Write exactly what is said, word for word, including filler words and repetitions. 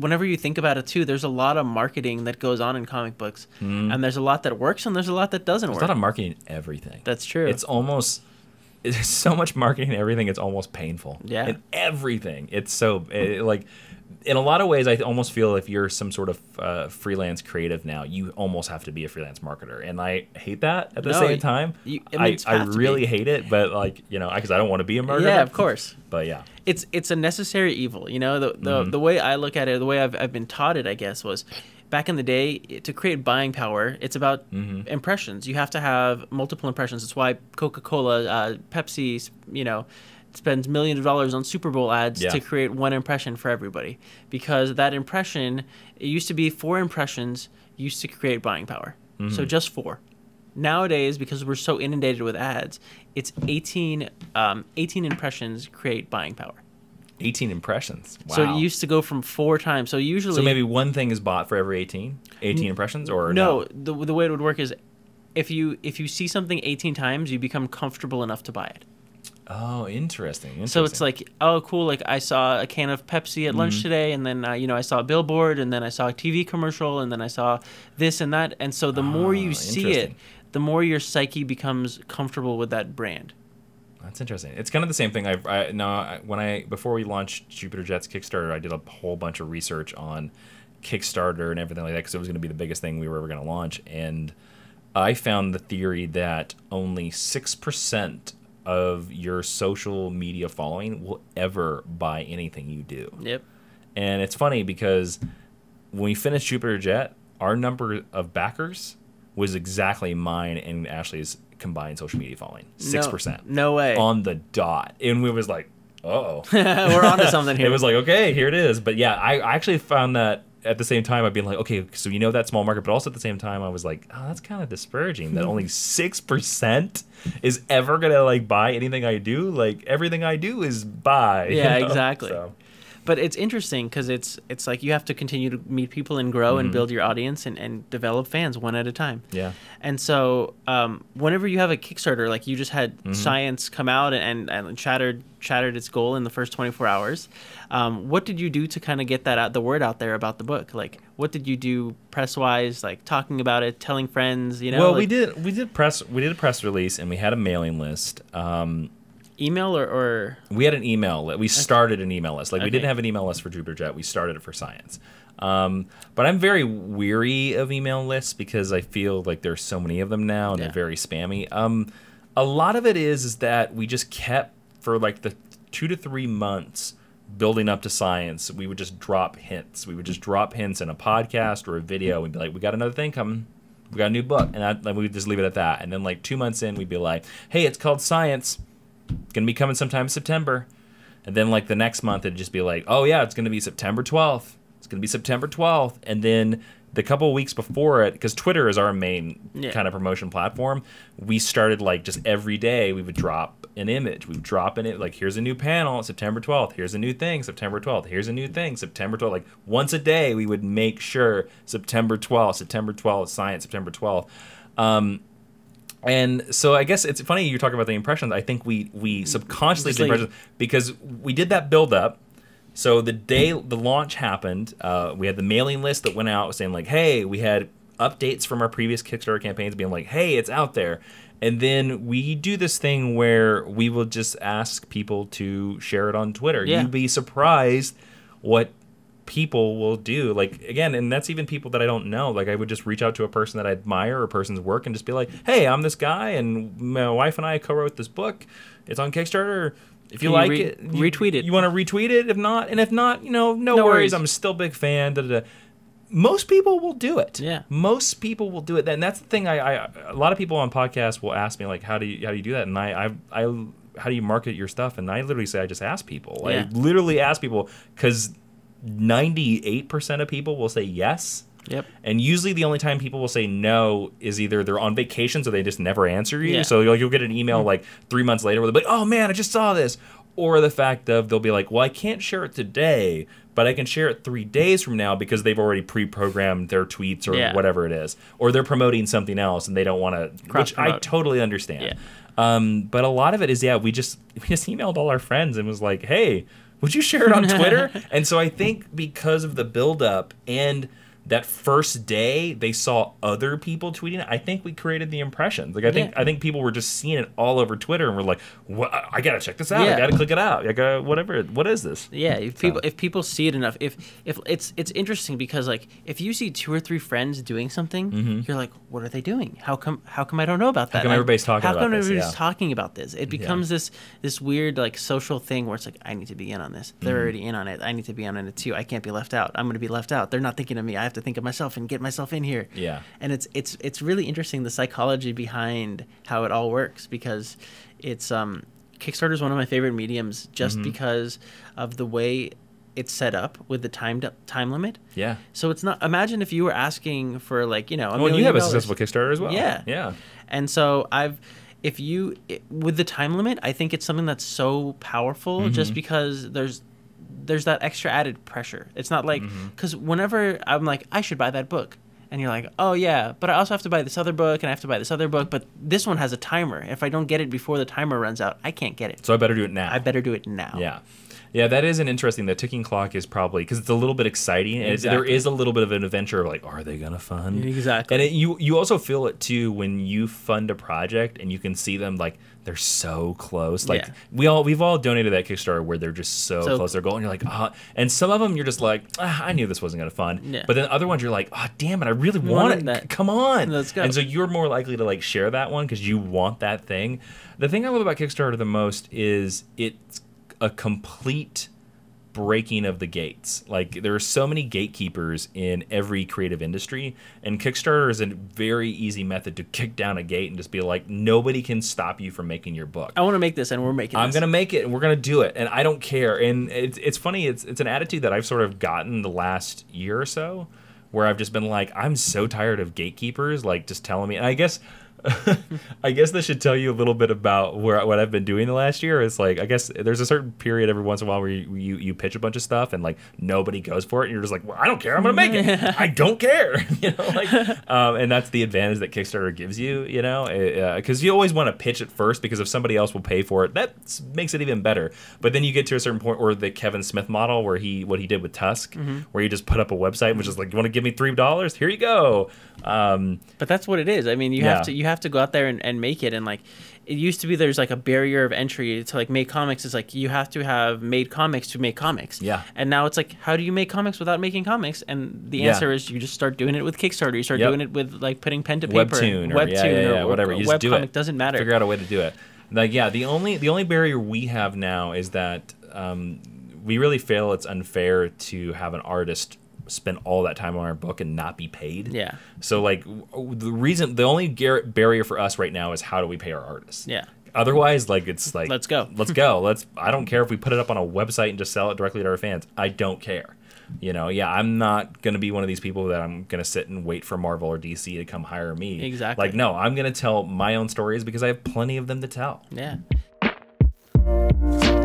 whenever you think about it too, there's a lot of marketing that goes on in comic books, Mm. and there's a lot that works and there's a lot that doesn't There's work. a lot of marketing in everything. That's true. It's almost there's so much marketing in everything. It's almost painful. Yeah. In everything, it's so it, like. In a lot of ways, I almost feel if you're some sort of uh, freelance creative now, you almost have to be a freelance marketer, and I hate that. At the No, same time, you- it I, means I have to really be. hate it. But like you know, because I don't want to be a marketer. Yeah, of course. But yeah, It's it's a necessary evil. You know, the the, Mhm. the way I look at it, the way I've I've been taught it, I guess, was back in the day to create buying power. It's about Mhm. impressions. You have to have multiple impressions. That's why Coca-Cola, uh, Pepsi, you know, spends millions of dollars on Super Bowl ads Yeah. to create one impression for everybody, because that impression, it used to be four impressions used to create buying power. So Mhm. just four. Nowadays, because we're so inundated with ads, it's eighteen, um, eighteen impressions create buying power. eighteen impressions. Wow. So it used to go from four times. So usually, So maybe one thing is bought for every eighteen? eighteen impressions, or no, no? the the way it would work is, if you if you see something eighteen times, you become comfortable enough to buy it. Oh, interesting. interesting. So it's like, oh, cool. Like I saw a can of Pepsi at lunch Mhm. today, and then uh, you know I saw a billboard, and then I saw a T V commercial, and then I saw this and that. And so the more you Ah, see it, interesting. the more your psyche becomes comfortable with that brand. That's interesting. It's kind of the same thing. I've, I no I- when I before we launched Jupiter Jet's Kickstarter, I did a whole bunch of research on Kickstarter and everything like that because it was going to be the biggest thing we were ever going to launch. And I found the theory that only six percent of your social media following will ever buy anything you do. Yep. And it's funny because when we finished Jupiter Jet, our number of backers was exactly mine and Ashley's combined social media following. six percent. No, no way. On the dot. And we was like, uh-oh. We're onto something here. It was like, okay, here it is. But yeah, I I actually found that at the same time I'd be like, okay, so you know that small market, but also at the same time I was like, oh, that's kind of disparaging that only six percent is ever going to like buy anything I do. Like everything I do is buy. you Yeah, know? exactly. So, But it's interesting because it's it's like you have to continue to meet people and grow and Mhm. build your audience and, and develop fans one at a time. yeah. And so um, whenever you have a Kickstarter, like you just had Mhm. Science come out and, and shattered shattered its goal in the first twenty-four hours. Um, what did you do to kind of get that out, the word out there about the book? Like, what did you do press wise, like talking about it, telling friends? You know, well, like we did we did press we did a press release and we had a mailing list. Um, email or, or we had an email. li- We started an email list. Like we Okay. didn't have an email list for Jupiter Jet. We started it for Science. Um, but I'm very weary of email lists because I feel like there's so many of them now and Yeah. they're very spammy. Um, a lot of it is is that we just kept for like the two to three months building up to Science. We would just drop hints. We would just drop hints in a podcast or a video. We'd be like, we got another thing coming. We got a new book, and that, like, we would just leave it at that. And then like two months in, we'd be like, hey, it's called Science. Gonna be coming sometime in September. And then like the next month it'd just be like, oh yeah, it's gonna be September twelfth. It's gonna be September twelfth. And then the couple of weeks before it, because Twitter is our main Yeah. kind of promotion platform, we started like just every day we would drop an image. We would drop in it like, here's a new panel, September twelfth. Here's a new thing, September twelfth. Here's a new thing, September twelfth. Like once a day we would make sure September twelfth, September twelfth, Science, September twelfth. Um, And so I guess it's funny you're talking about the impressions. I think we we subconsciously Just did like- impressions because we did that build up. So the day the launch happened, uh, we had the mailing list that went out saying like, hey, we had updates from our previous Kickstarter campaigns being like, hey, it's out there. And then we do this thing where we will just ask people to share it on Twitter. Yeah. You'd be surprised what people will do. Like, again, and that's even people that I don't know. Like, I would just reach out to a person that I admire or a person's work and just be like, hey, I'm this guy, and my wife and I co-wrote this book. It's on Kickstarter. If you Can you like re- it, you, retweet it. You want to retweet it? If not, and if not, you know, no, No worries. worries. I'm still a big fan. Da, da, da. Most people will do it. Yeah. Most people will do it. And that's the thing. I, I a lot of people on podcasts will ask me like, how do you how do you do that? And I I, I how do you market your stuff? And I literally say I just ask people. Yeah. I literally ask people because ninety-eight percent of people will say yes. Yep. And usually the only time people will say no is either they're on vacation, so they just never answer you. Yeah. So you'll, you'll get an email like three months later where they'll be like, oh man, I just saw this. Or the fact of they'll be like, well, I can't share it today, but I can share it three days from now because they've already pre-programmed their tweets or Yeah. whatever it is. Or they're promoting something else and they don't want to, which I Cross-promote. totally understand. Yeah. Um, but a lot of it is, yeah, we just we just emailed all our friends and was like, hey, Would you share it on Twitter? And so I think because of the buildup and that first day they saw other people tweeting it, I think we created the impressions. Like I think Yeah. I think people were just seeing it all over Twitter and were like, "What? I gotta check this out. Yeah. I gotta click it out. I gotta whatever. What is this?" Yeah, if So- people if people see it enough, if if it's it's interesting because like if you see two or three friends doing something, you're like, what are they doing? How come how come I don't know about that? Mm-hmm. come I- everybody's talking how about come this? everybody's Yeah. talking about this? It becomes this this weird like social thing where it's like I need to be in on this. They're Mm-hmm. already in on it. I need to be in on it too. I can't be left out. I'm going to be left out. They're not thinking of me. I have to think of myself and get myself in here. Yeah. And it's it's it's really interesting the psychology behind how it all works because it's um Kickstarter is one of my favorite mediums just Mm-hmm. because of the way it's set up with the time time limit. Yeah. So it's not. Imagine if you were asking for like you know a Well, and million you have a dollars. successful Kickstarter as well. Yeah. Yeah. And so I've, if you it, with the time limit, I think it's something that's so powerful Mm-hmm. just because there's there's that extra added pressure. It's not like Mm-hmm. because whenever I'm like I should buy that book. And you're like, oh, yeah, but I also have to buy this other book, and I have to buy this other book, but this one has a timer. If I don't get it before the timer runs out, I can't get it. So I better do it now. I better do it now. Yeah. Yeah, that is an interesting. The ticking clock is probably because it's a little bit exciting. And it's- there Exactly. is a little bit of an adventure of like, are they gonna fund? Exactly. And it, you you also feel it too when you fund a project and you can see them like they're so close. Like Yeah. we all we've all donated that Kickstarter where they're just so, So- close. They're going. You're like, ah. And some of them you're just like, ah, I knew this wasn't gonna fund. Yeah. But then other ones you're like, oh damn it, I really want Wanted it. that. Come on, Let's go. And so you're more likely to like share that one because you want that thing. The thing I love about Kickstarter the most is it's a complete breaking of the gates. Like there are so many gatekeepers in every creative industry, and Kickstarter is a very easy method to kick down a gate and just be like, nobody can stop you from making your book. I want to make this, and we're making I'm this. gonna make it, and we're gonna do it, and I don't care. And it's it's funny. It's it's an attitude that I've sort of gotten the last year or so, where I've just been like, I'm so tired of gatekeepers, like just telling me. And I guess. I guess this should tell you a little bit about where what I've been doing the last year. It's like I guess there's a certain period every once in a while where you you, you pitch a bunch of stuff and like nobody goes for it, and you're just like, well, I don't care, I'm gonna make it. I don't care, you know, like, um, and that's the advantage that Kickstarter gives you, you know, because uh, you always want to pitch it first because if somebody else will pay for it, that makes it even better. But then you get to a certain point where the Kevin Smith model, where he what he did with Tusk, Mm-hmm. where he just put up a website, which is like, you want to give me three dollars? Here you go. Um, But that's what it is. I mean, you Yeah. have to you have to go out there and, and make it. And like, it used to be there's like a barrier of entry to like make comics. Is like you have to have made comics to make comics. Yeah. And now it's like, how do you make comics without making comics? And the Yeah. answer is you just start doing it with Kickstarter. You start Yep. doing it with like putting pen to paper, Webtoon or Webtoon yeah, yeah, yeah, or, whatever. or You just do webcomic, it. doesn't matter. Figure out a way to do it. Like yeah, the only the only barrier we have now is that um, we really feel it's unfair to have an artist spend all that time on our book and not be paid. Yeah. So like w- the reason the only gar- barrier for us right now is how do we pay our artists? Yeah. Otherwise, like it's like Let's go. let's go. Let's. I don't care if we put it up on a website and just sell it directly to our fans. I don't care. You know, yeah, I'm not gonna be one of these people that I'm gonna sit and wait for Marvel or D C to come hire me. Exactly. Like, no, I'm gonna tell my own stories because I have plenty of them to tell. Yeah.